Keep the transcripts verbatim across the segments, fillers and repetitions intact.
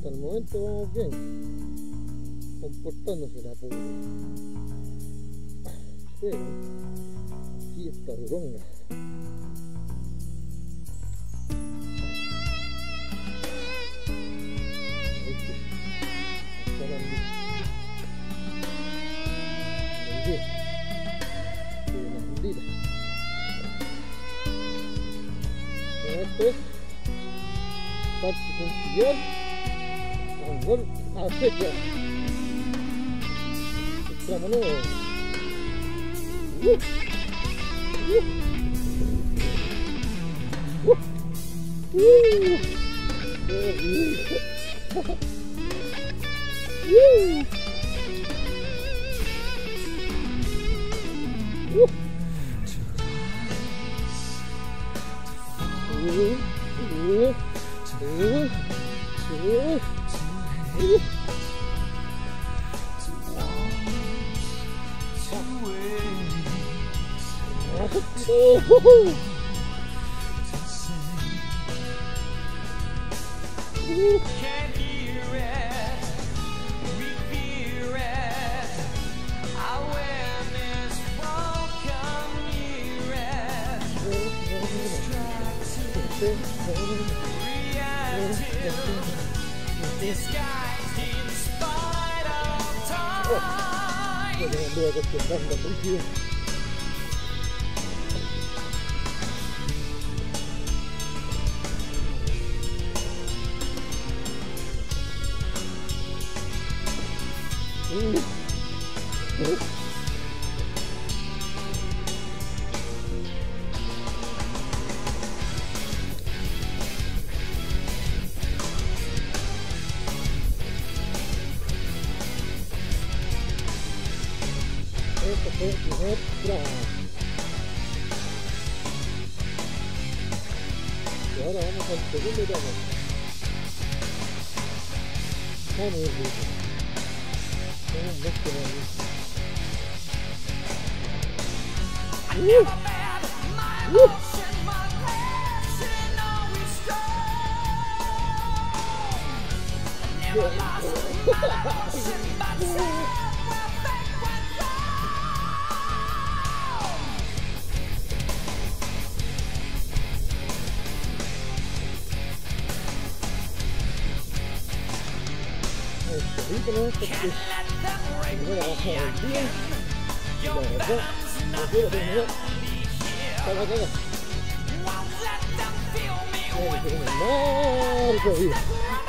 hasta el momento vamos bien, comportándose la pobre. Pero sí está duronga. Esto es parte sencillo, angol, acecha, extramono, uh, uh, uh, uh, uh, uh. Can't hear it, we fear it. Our awareness won't come near it. Distracted, reactive, disguised in spite of time. Mm. Mm. Esta fue nuestra. Y ahora vamos al segundo tramo. Vamos a ir. Vamos a ver qué va a ir. Uh. Uh. Ahorita no, porque primero baja el día y la verdad no quiero terminar para acá. Tiene que ser un largo día.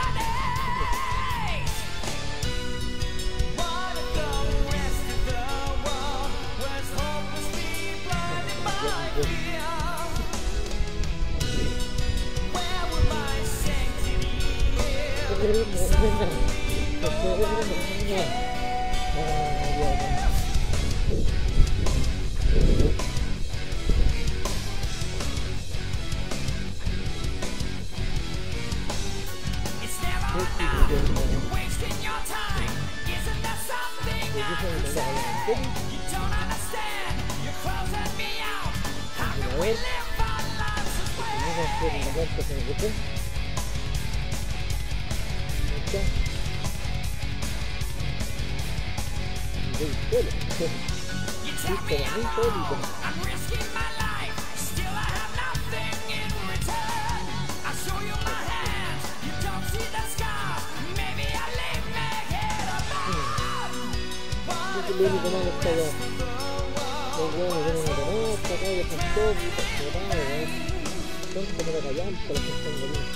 Lo único malo está allá. Los huevos vienen a comer, acá ya están todos y pasurados, weón. Son como la callampa los que están de mí.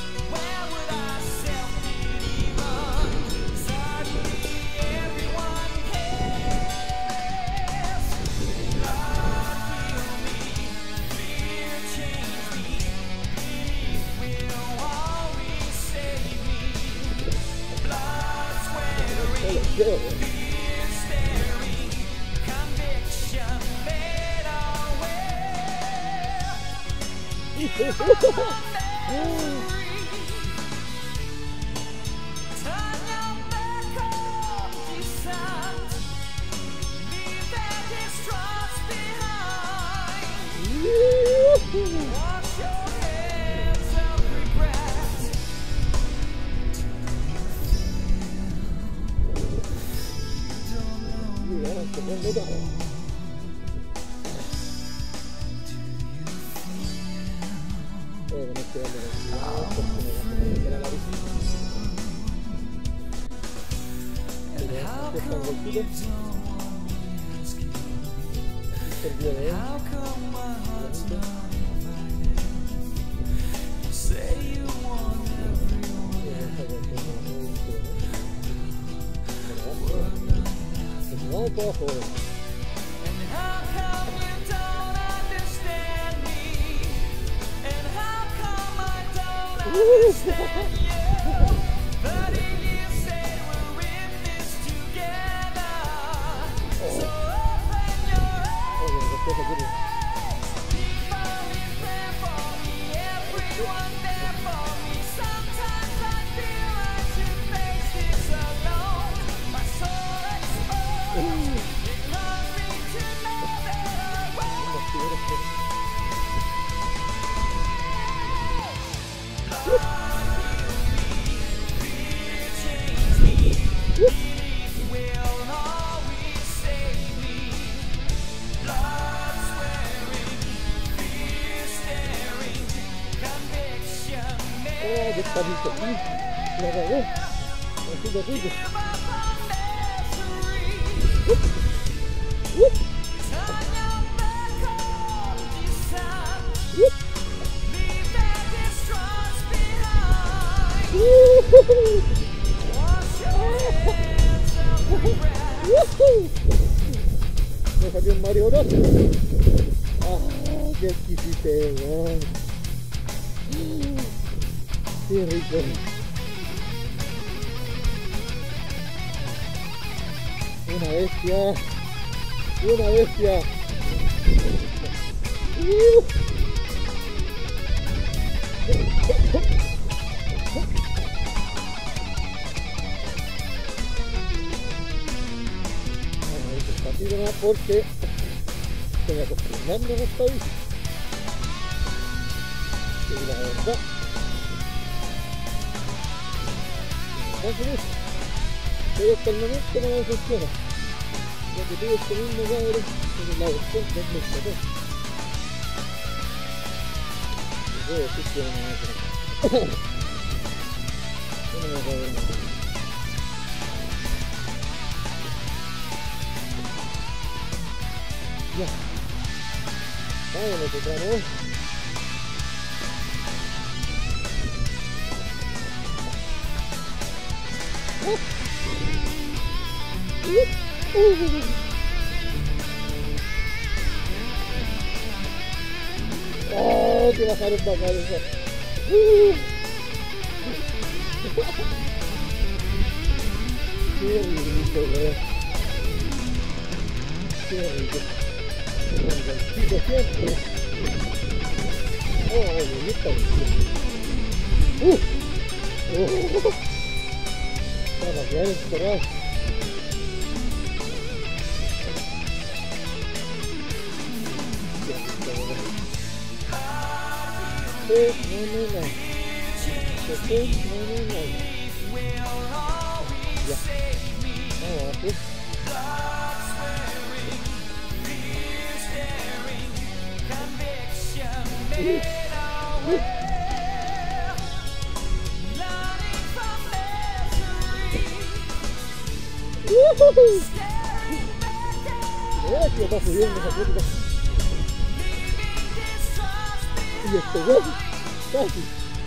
anche con le donne. Eh, non è che vado a la visita. Vediamo, questo è un colpito. Per via di un po' fuori. Oh, che capito qui, la cagò, ma tu capito? Me salió un Mario Bros. Ah, qué exquisitez, qué rico. Una bestia. Una bestia. Uh. Partido más porque estoy acostumbrando a esta bici. Y la verdad, pero hasta el momento no me funciona. Lo que tuve este mismo cabrón, pero la versión dos mil catorce. Y puedo decir que no me va a hacer. No me va a hacer nada. Ya. Vámonos otra vez. Oh, que bajaron para acá eso. Uh. Qué rico, weón. Qué rico. Chico siempre. Oh, me gusta mucho. Uh. Uh. Para quedar encerrado. Fenomenal. Fenomenal. Ya. Vamos aquí. Mira que está subiendo esa puerta. Y este güey, casi.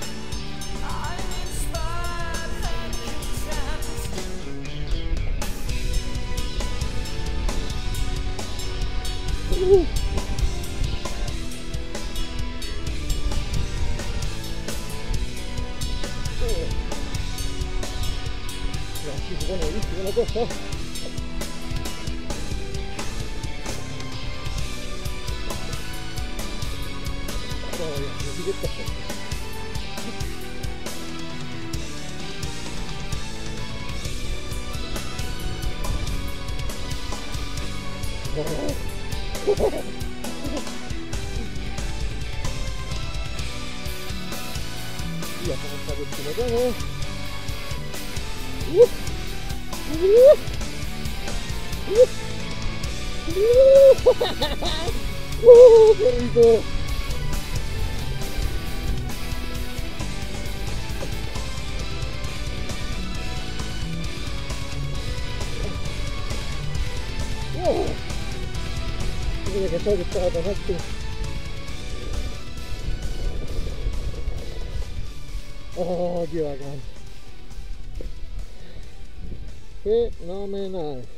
Uh. Aquí se pone buenísima la cosa. Ya estamos a ver si nos vamos. Uh, uh, uh. ¡Uh, qué rico! ¡Oh! Mira que que estaba tan alto. ¡Oh, qué bacán! Fenomenal.